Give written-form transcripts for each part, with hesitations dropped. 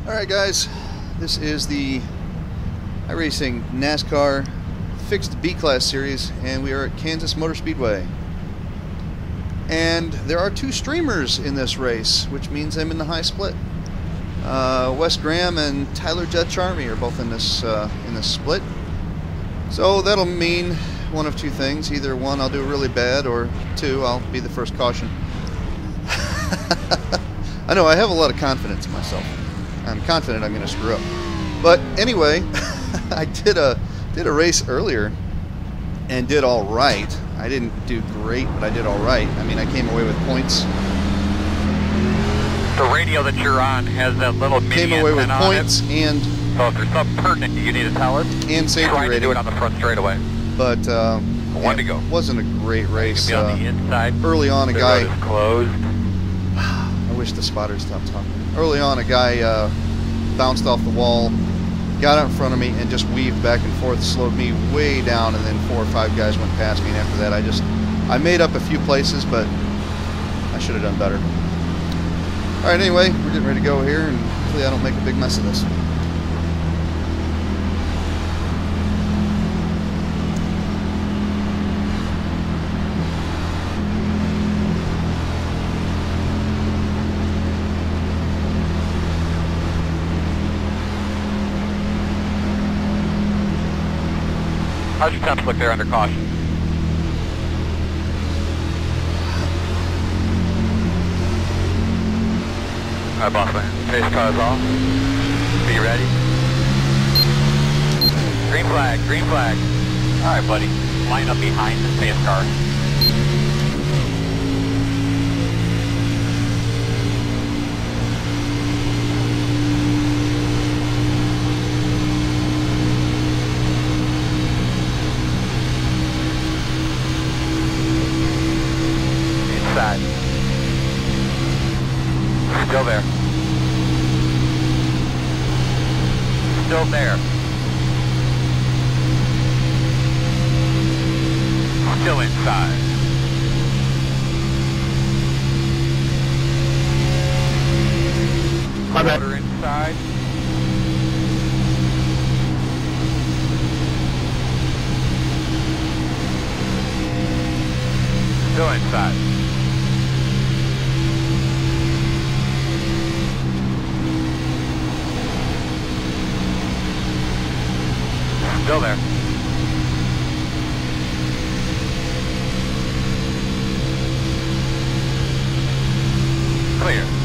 Alright guys, this is the iRacing NASCAR Fixed B-Class Series, and we are at Kansas Motor Speedway. And there are two streamers in this race, which means I'm in the high split. Wes Graham and Tyler Judd Charmy are both in this split. So that'll mean one of two things. Either one, I'll do really bad, or two, I'll be the first caution. I know, I have a lot of confidence in myself. I'm confident I'm going to screw up. But anyway, I did a race earlier and did all right. I didn't do great, but I did all right. I mean, I came away with points. The radio that you're on has that little mini Came away with antenna points on it. and So if there's something pertinent you need to tell us, and safety try to rating. do it on the front straightaway. But One to go. wasn't a great race. You can be on the inside. Early on, a the guy. road is closed. I wish the spotter stopped talking. Early on, a guy bounced off the wall, got out in front of me, and just weaved back and forth, slowed me way down, and then 4 or 5 guys went past me, and after that I made up a few places, but I should have done better. Alright, anyway, we're getting ready to go here, and hopefully I don't make a big mess of this. How's your temps look there under caution? Alright, boss man. Pace car's off. Be ready. Green flag, green flag. Alright, buddy. Line up behind the pace car. Inside. Still there. Still there. Still inside. Motor inside. Still inside. Still there. Clear.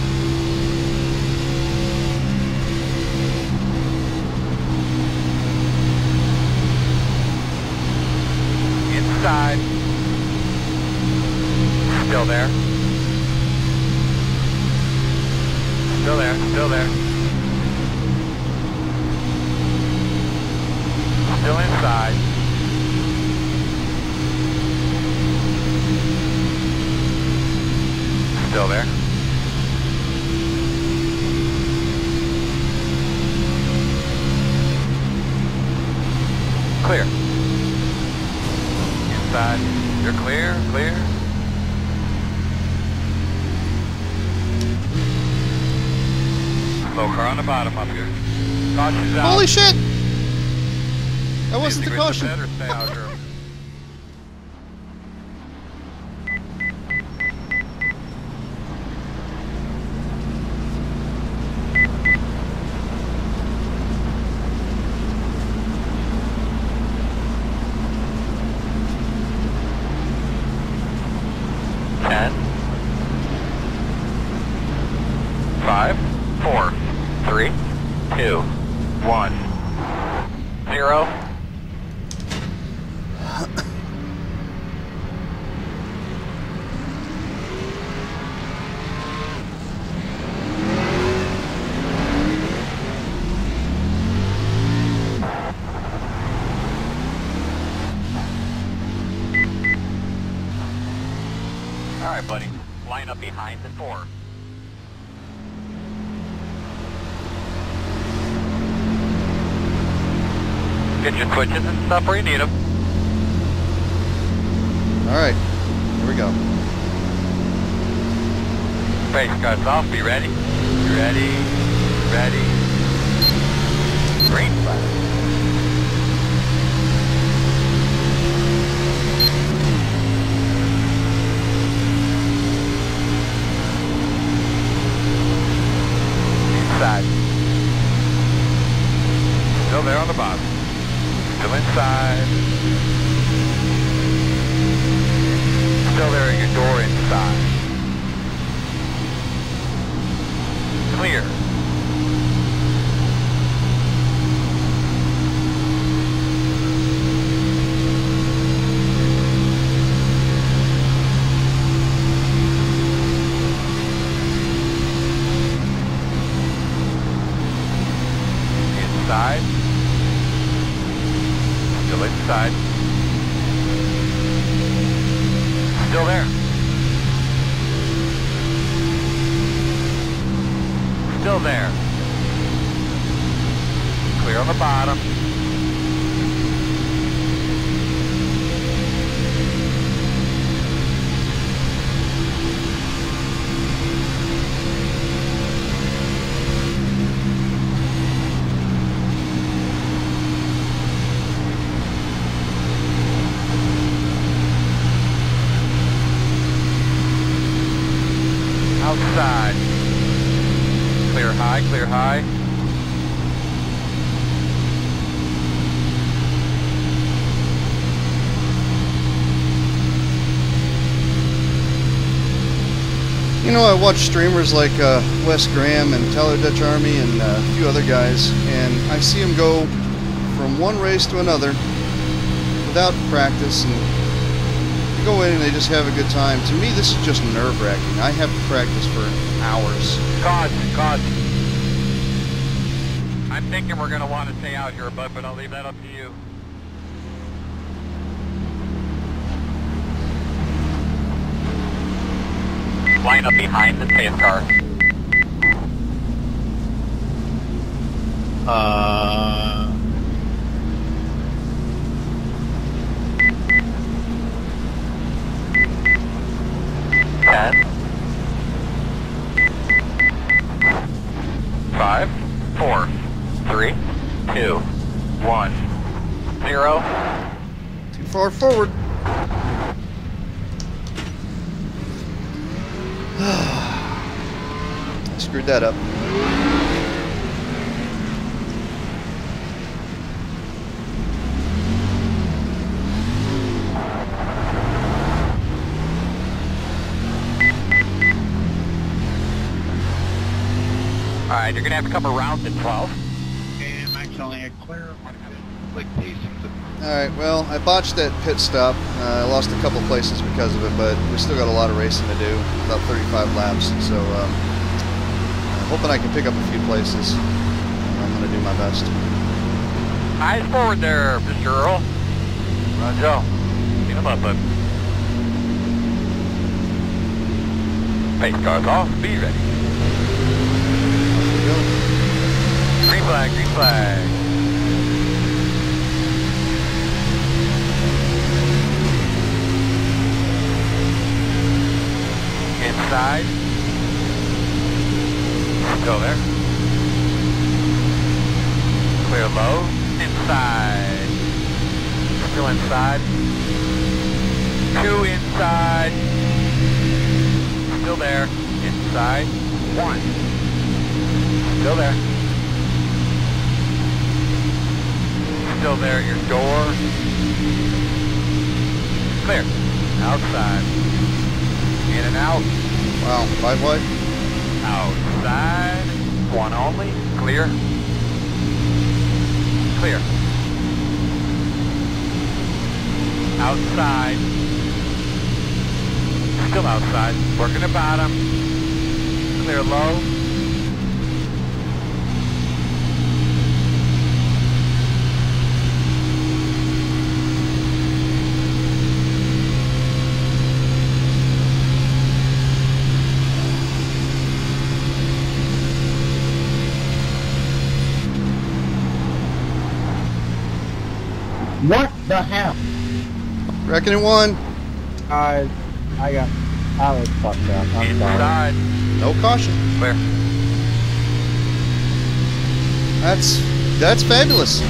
Inside. Still there. Still there. Still there. Still inside. Still there. Clear. Inside. You're clear, clear. Slow car on the bottom up here. Caution's out. Holy shit! That wasn't the caution. Better stay out here. Ten. 5, 4, 3, 2, 1, 0. Alright, buddy. Line up behind the 4. Get your switches and stuff where you need them. Alright, here we go. Face cuts off, be ready. Ready, ready. Green flag. Inside. Still there on the bottom. Still inside. Still there at your door inside. Clear. Inside. Still inside. Still there. Still there. Clear on the bottom. Outside. Clear high, clear high. You know, I watch streamers like Wes Graham and Tyler Dutch Army and a few other guys, and I see them go from one race to another without practice, and they go in and they just have a good time. To me, this is just nerve-wracking. I have to practice for hours. God. I'm thinking we're going to want to stay out here, bud, but I'll leave that up to you. Line up behind the safe car. Ten. 5, 4, 3, 2, 1, 0. Too far forward. I screwed that up. Alright, you're going to have to come around to 12. And actually a clear like these. Alright, well, I botched that pit stop. I lost a couple places because of it, but we still got a lot of racing to do, about 35 laps, so I'm hoping I can pick up a few places. I'm going to do my best. Eyes forward there, Mr. Earl. Roger. Clean him up, bud. Pace cars off, be ready. Here we go. Green flag, green flag. Inside. Go there. Clear low. Inside. Still inside. 2 inside. Still there. Inside. 1. Still there. Still there at your door. Clear. Outside. In and out. Wow, 5 wide? Outside. 1 only. Clear. Clear. Outside. Still outside. Working the bottom. Clear low. What the hell? Reckon it won. I was fucked up. I'm sorry. Inside. No caution. Clear. That's That's fabulous.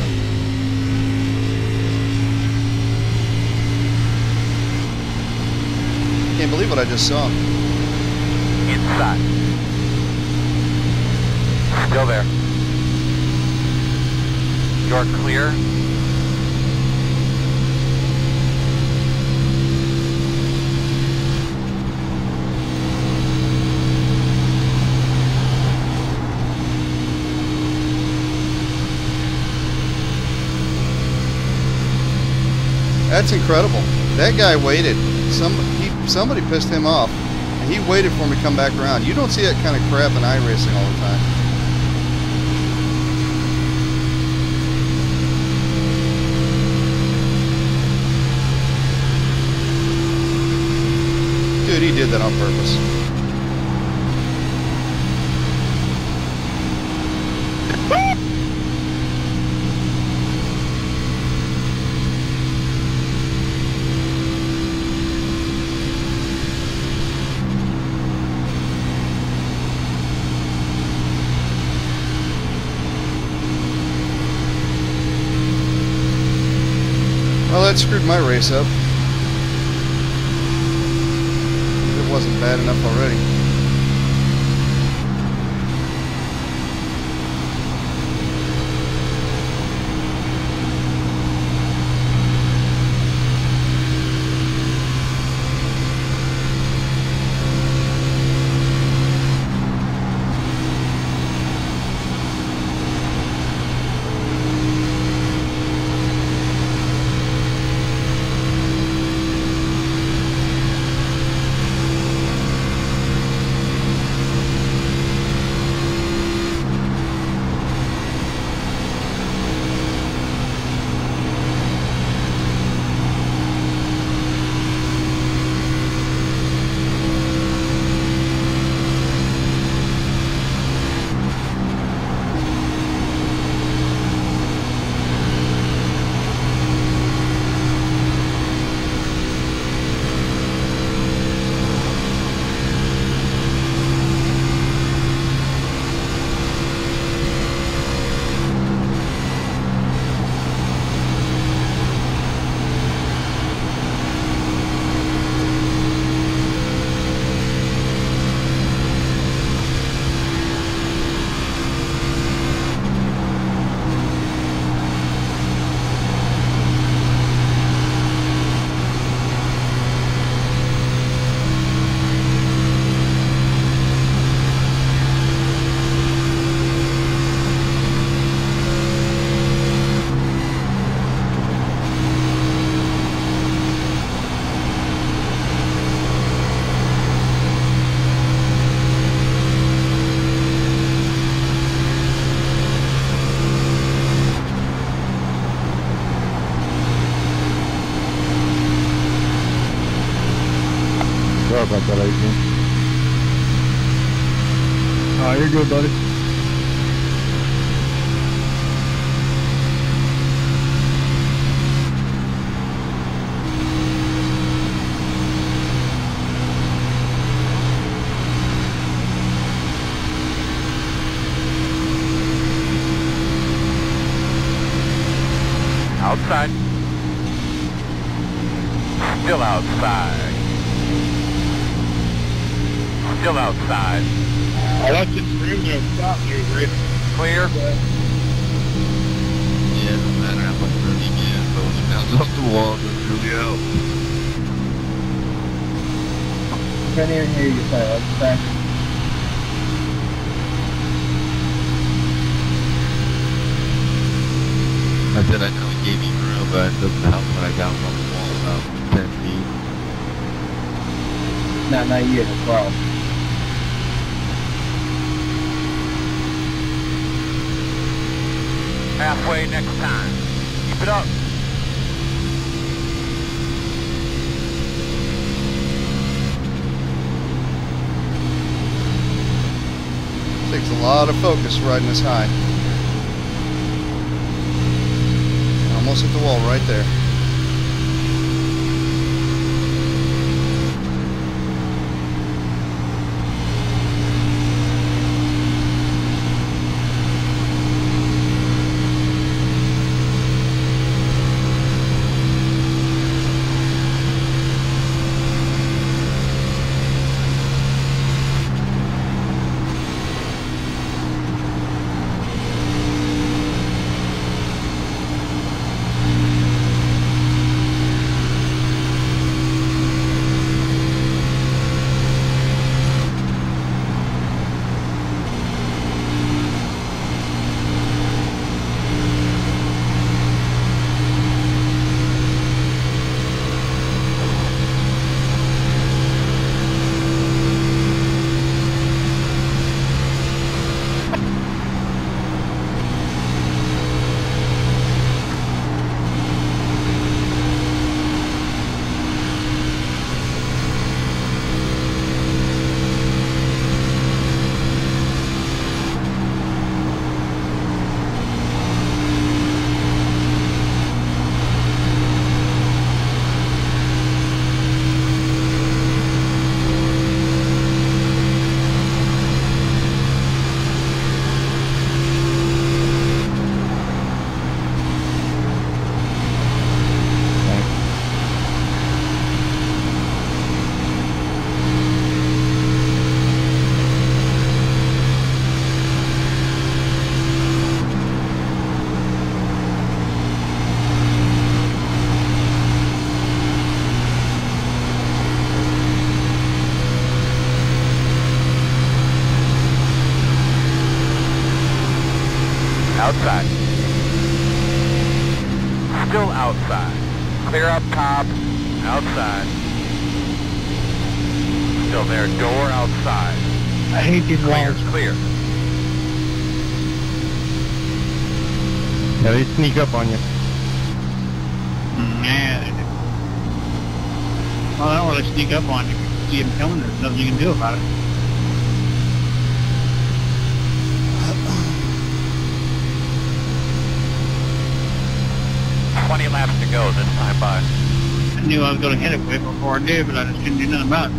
Can't believe what I just saw. Inside. Still there. You're clear. That's incredible. That guy waited. Somebody pissed him off, and he waited for him to come back around. You don't see that kind of crap in iRacing all the time. Dude, he did that on purpose. Well, that screwed my race up. It wasn't bad enough already. Sorry about that, Adrian. You're good, buddy. Outside. Still outside. Still outside. I like this room there. Stop here, Rick. Clear. Yeah, no matter how much room you get, but when it bounces off the wall, it doesn't really help. I can't even hear you say it. Thank you. I said I know it gave me room, but it doesn't help when I bounce off the wall about 10 feet. Not yet as well. Halfway next time. Keep it up. Takes a lot of focus riding this high. Almost hit the wall right there. Outside. Still outside. Clear up top. Outside. Still there. Door outside. I hate these Clear, walls. clear. Yeah, they sneak up on you. Man. Well, I don't really sneak up on you. If you see them coming, there's nothing you can do about it. Twenty laps to go this time by. I knew I was going to hit it quick before I did, but I just couldn't do nothing about it.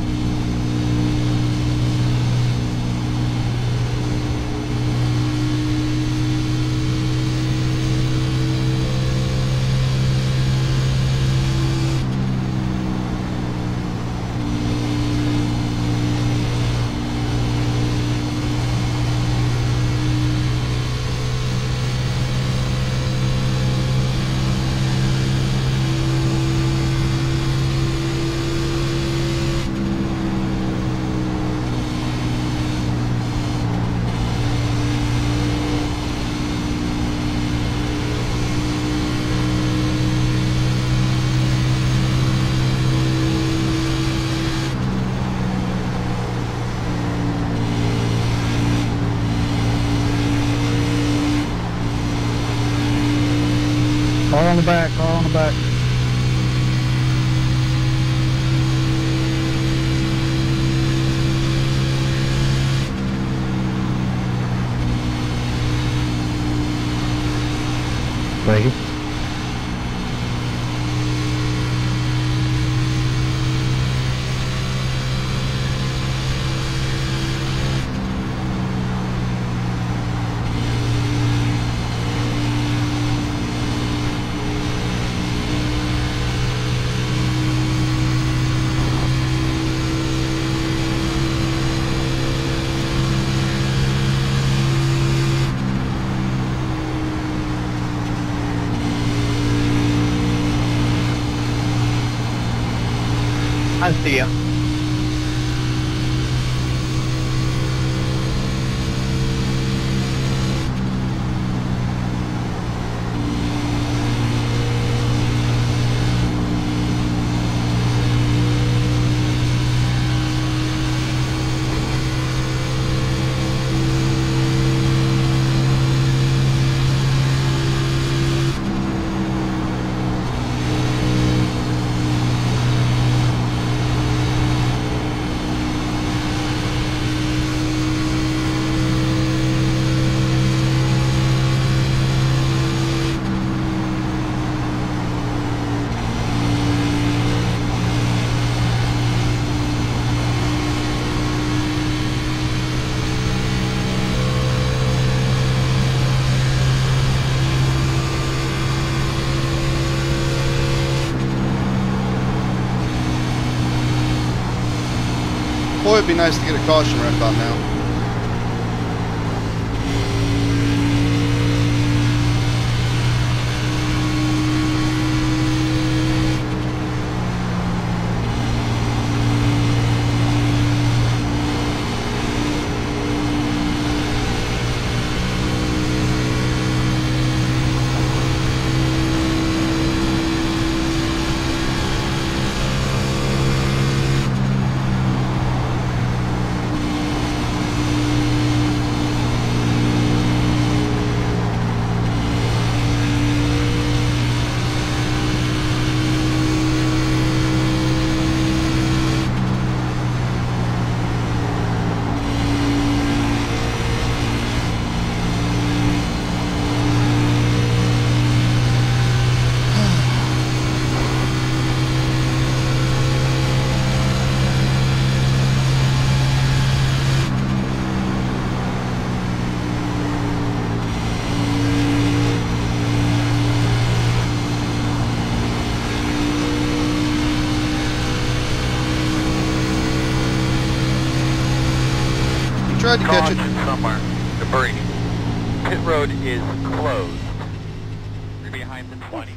Car on the back, car on the back. Thank you. I see ya. Boy, it'd be nice to get a caution right about now. Tried to catch it. Somewhere. Debris. Pit road is closed. You're behind the 20.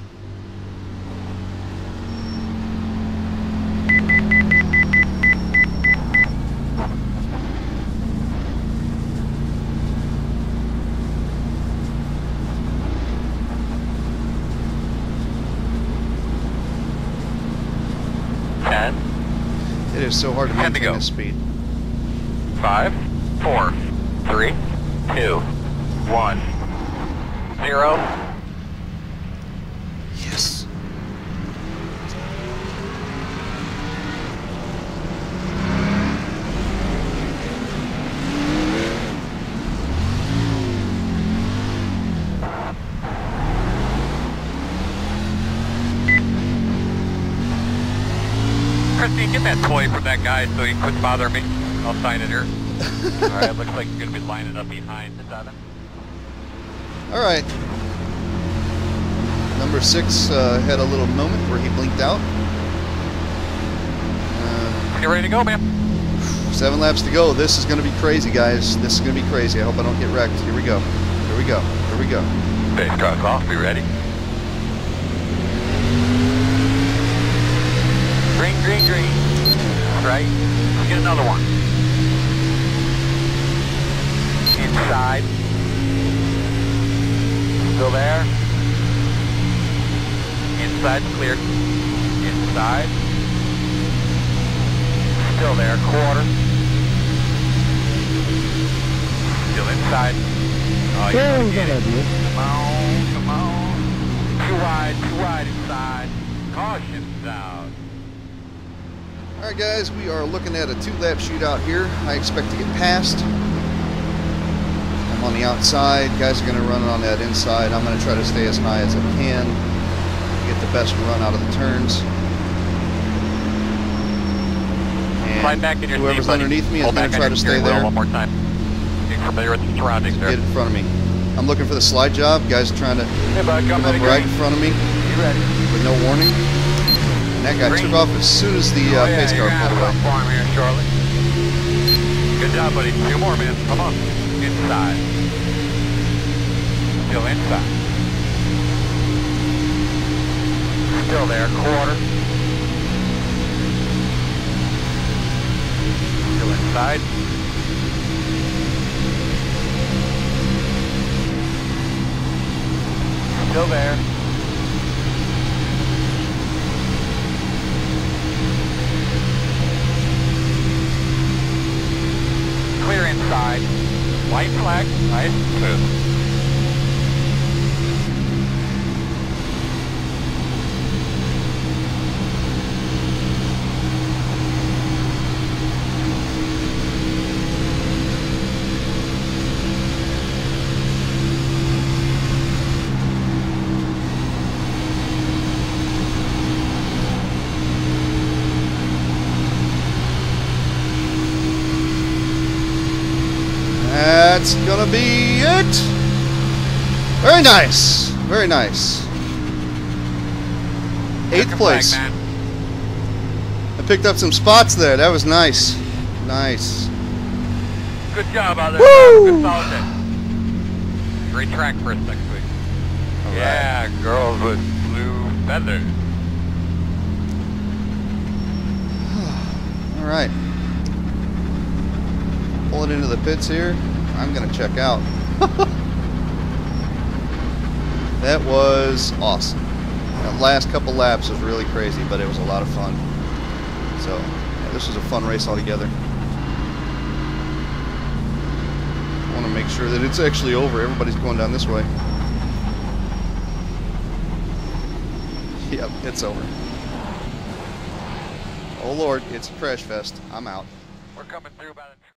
10. It is so hard to 10 to maintain go. this speed. 5, 4, 3, 2, 1, 0. Yes. Christine, get that toy from that guy so he quits bothering me. I'll sign it here. Alright, looks like you're going to be lining up behind the 7. All right. Number 6 had a little moment where he blinked out. You ready to go, man? 7 laps to go. This is going to be crazy, guys. This is going to be crazy. I hope I don't get wrecked. Here we go. Here we go. Here we go. Base truck off, be ready. Green, green, green. Right. Let's get another one. Inside. Still there. Inside, clear. Inside. Still there, quarter. Still inside. Oh, you're gonna get it. Come on, come on. Too wide inside. Caution's out. All right, guys. We are looking at a 2-lap shootout here. I expect to get past. I'm on the outside. Guys are going to run on that inside. I'm going to try to stay as high as I can. Get the best run out of the turns. Slide back in your whoever's seat, buddy. underneath me is Pull going back to on try your to stay steering wheel there. one more time. Get familiar with the surroundings there. Get in front of me. I'm looking for the slide job. Guys are trying to Hey, bud, come up right in front of me You ready? with no warning. And that guy Green. took off as soon as the pace car pulled away. Farm here shortly. Good job, buddy. 2 more, man. Come on. Inside. Still inside. Still there. Quarter. Still inside. Still there. Clear inside. White flag. Nice. Smooth. That's gonna be it. Very nice. Very nice. 8th place. Flag, I picked up some spots there. That was nice. Nice. good job out there. Woo! Good solid day. Great track for us next week. All Yeah, girls with blue feathers. All right. Pull it into the pits here. I'm gonna check out. That was awesome. That last couple laps was really crazy, but it was a lot of fun. So, yeah, this was a fun race altogether. I want to make sure that it's actually over. Everybody's going down this way. Yep, it's over. Oh Lord, it's a crash fest. I'm out. We're coming through about